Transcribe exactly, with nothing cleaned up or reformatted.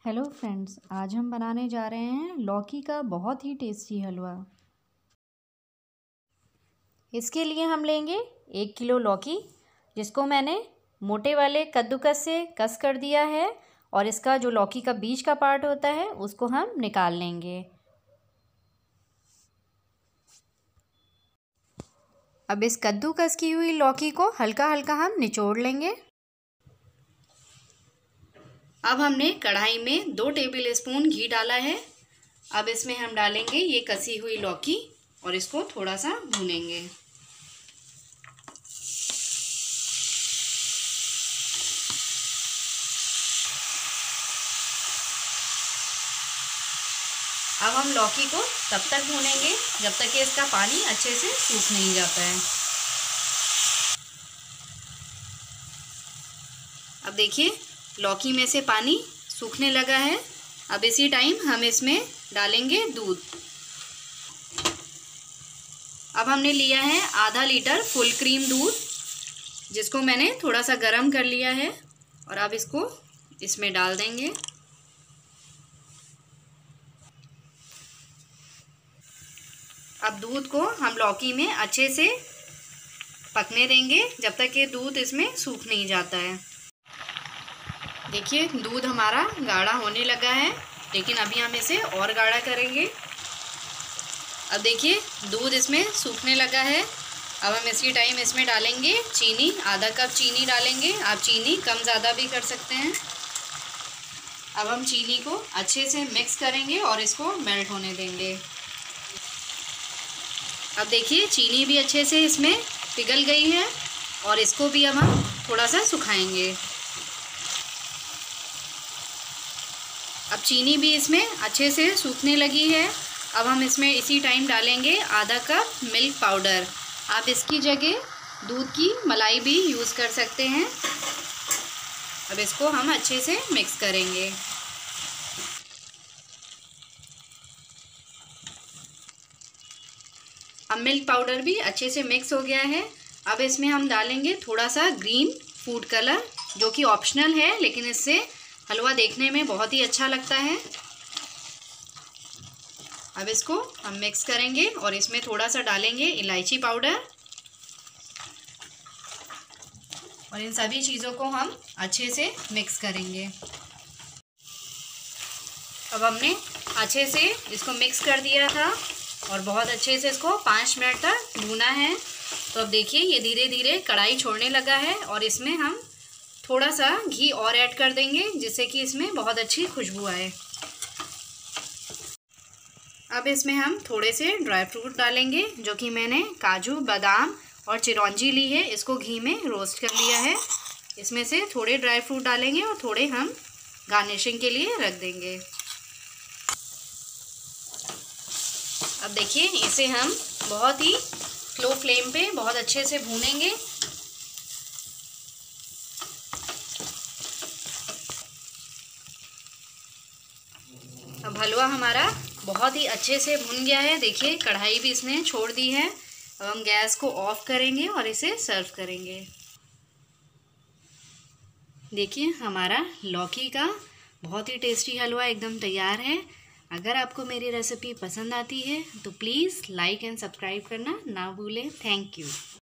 Hello friends, आज हम बनाने जा रहे हैं लौकी का बहुत ही टेस्टी हलवा। इसके लिए हम लेंगे एक किलो लौकी, जिसको मैंने मोटे वाले कद्दूकस से कस कर दिया है और इसका जो लौकी का बीज का पार्ट होता है उसको हम निकाल लेंगे। अब इस कद्दूकस की हुई लौकी को हल्का हल्का हम निचोड़ लेंगे। अब हमने कढ़ाई में दो टेबल स्पून घी डाला है। अब इसमें हम डालेंगे ये कसी हुई लौकी और इसको थोड़ा सा भूनेंगे। अब हम लौकी को तब तक भूनेंगे जब तक कि इसका पानी अच्छे से सूख नहीं जाता है। अब देखिए लौकी में से पानी सूखने लगा है। अब इसी टाइम हम इसमें डालेंगे दूध। अब हमने लिया है आधा लीटर फुल क्रीम दूध, जिसको मैंने थोड़ा सा गर्म कर लिया है और अब इसको इसमें डाल देंगे। अब दूध को हम लौकी में अच्छे से पकने देंगे जब तक ये दूध इसमें सूख नहीं जाता है। देखिए दूध हमारा गाढ़ा होने लगा है, लेकिन अभी हम इसे और गाढ़ा करेंगे। अब देखिए दूध इसमें सूखने लगा है। अब हम इसी टाइम इसमें डालेंगे चीनी, आधा कप चीनी डालेंगे। आप चीनी कम ज़्यादा भी कर सकते हैं। अब हम चीनी को अच्छे से मिक्स करेंगे और इसको मेल्ट होने देंगे। अब देखिए चीनी भी अच्छे से इसमें पिघल गई है और इसको भी अब हम थोड़ा सा सुखाएंगे। अब चीनी भी इसमें अच्छे से सूखने लगी है। अब हम इसमें इसी टाइम डालेंगे आधा कप मिल्क पाउडर। आप इसकी जगह दूध की मलाई भी यूज़ कर सकते हैं। अब इसको हम अच्छे से मिक्स करेंगे। अब मिल्क पाउडर भी अच्छे से मिक्स हो गया है। अब इसमें हम डालेंगे थोड़ा सा ग्रीन फूड कलर, जो कि ऑप्शनल है, लेकिन इससे हलवा देखने में बहुत ही अच्छा लगता है। अब इसको हम मिक्स करेंगे और इसमें थोड़ा सा डालेंगे इलायची पाउडर और इन सभी चीज़ों को हम अच्छे से मिक्स करेंगे। अब हमने अच्छे से इसको मिक्स कर दिया था और बहुत अच्छे से इसको पाँच मिनट तक भूना है। तो अब देखिए ये धीरे धीरे कढ़ाई छोड़ने लगा है और इसमें हम थोड़ा सा घी और ऐड कर देंगे, जिससे कि इसमें बहुत अच्छी खुशबू आए। अब इसमें हम थोड़े से ड्राई फ्रूट डालेंगे, जो कि मैंने काजू, बादाम और चिरौंजी ली है। इसको घी में रोस्ट कर लिया है। इसमें से थोड़े ड्राई फ्रूट डालेंगे और थोड़े हम गार्निशिंग के लिए रख देंगे। अब देखिए इसे हम बहुत ही स्लो फ्लेम पे बहुत अच्छे से भूनेंगे। अब हलवा हमारा बहुत ही अच्छे से भुन गया है। देखिए कढ़ाई भी इसने छोड़ दी है। अब हम गैस को ऑफ करेंगे और इसे सर्व करेंगे। देखिए हमारा लौकी का बहुत ही टेस्टी हलवा एकदम तैयार है। अगर आपको मेरी रेसिपी पसंद आती है तो प्लीज़ लाइक एंड सब्सक्राइब करना ना भूलें। Thank you.